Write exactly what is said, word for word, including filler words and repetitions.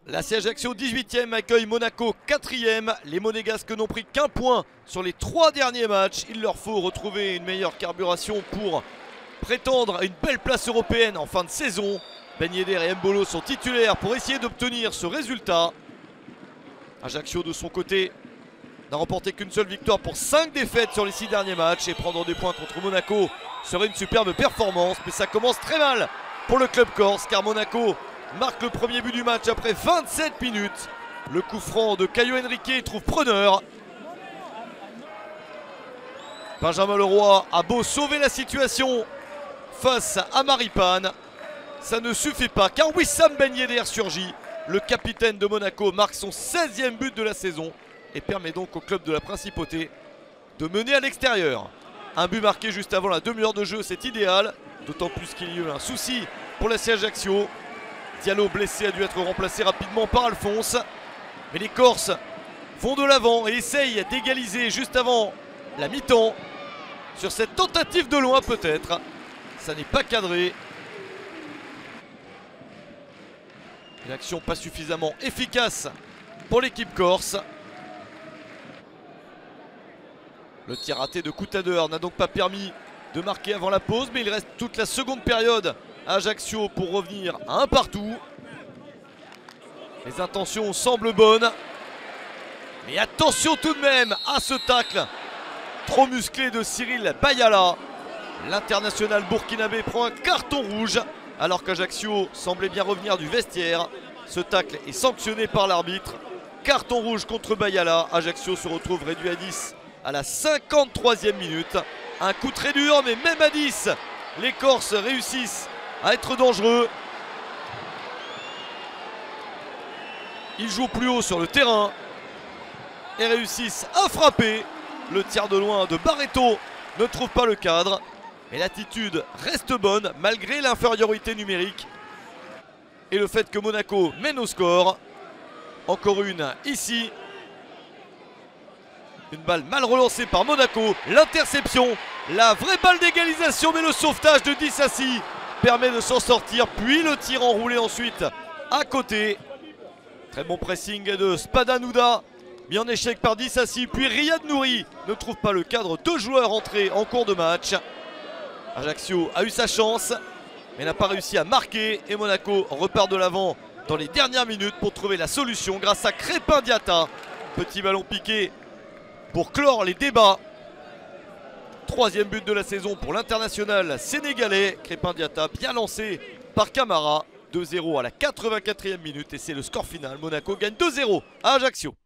La C Ajaccio dix-huitième accueille Monaco quatrième. Les Monégasques n'ont pris qu'un point sur les trois derniers matchs. Il leur faut retrouver une meilleure carburation pour prétendre à une belle place européenne en fin de saison. Ben Yedder et Mbolo sont titulaires pour essayer d'obtenir ce résultat. Ajaccio de son côté n'a remporté qu'une seule victoire pour cinq défaites sur les six derniers matchs. Et prendre des points contre Monaco serait une superbe performance. Mais ça commence très mal pour le club corse car Monaco marque le premier but du match après vingt-sept minutes. Le coup franc de Caio Henrique trouve preneur. Benjamin Leroy a beau sauver la situation face à Maripane, ça ne suffit pas car Wissam Ben Yedder surgit. Le capitaine de Monaco marque son seizième but de la saison et permet donc au club de la Principauté de mener à l'extérieur. Un but marqué juste avant la demi-heure de jeu, c'est idéal, d'autant plus qu'il y a eu un souci pour la C Ajaccio. Diallo blessé a dû être remplacé rapidement par Alphonse. Mais les Corses vont de l'avant et essayent d'égaliser juste avant la mi-temps. Sur cette tentative de loin peut-être. Ça n'est pas cadré. Une action pas suffisamment efficace pour l'équipe corse. Le tir raté de Coutader n'a donc pas permis de marquer avant la pause. Mais il reste toute la seconde période à Ajaccio pour revenir à un partout. Les intentions semblent bonnes. Mais attention tout de même à ce tacle trop musclé de Cyril Bayala. L'international burkinabé prend un carton rouge alors qu'Ajaccio semblait bien revenir du vestiaire. Ce tacle est sanctionné par l'arbitre. Carton rouge contre Bayala. Ajaccio se retrouve réduit à dix à la cinquante-troisième minute. Un coup très dur, mais même à dix, les Corses réussissent à être dangereux. Ils jouent plus haut sur le terrain et réussissent à frapper. Le tir de loin de Barreto ne trouve pas le cadre. Et l'attitude reste bonne malgré l'infériorité numérique. Et le fait que Monaco mène au score. Encore une ici. Une balle mal relancée par Monaco. L'interception. La vraie balle d'égalisation, mais le sauvetage de Dissassi permet de s'en sortir. Puis le tir enroulé ensuite à côté. Très bon pressing de Spadanouda. Mis en échec par Dissassi. Puis Riyad Nouri ne trouve pas le cadre. Deux joueurs entrés en cours de match. Ajaccio a eu sa chance, mais n'a pas réussi à marquer. Et Monaco repart de l'avant dans les dernières minutes pour trouver la solution grâce à Crépin Diatta. Petit ballon piqué pour clore les débats. Troisième but de la saison pour l'international sénégalais. Crépin Diatta bien lancé par Camara. deux zéro à la quatre-vingt-quatrième minute et c'est le score final. Monaco gagne deux zéro à Ajaccio.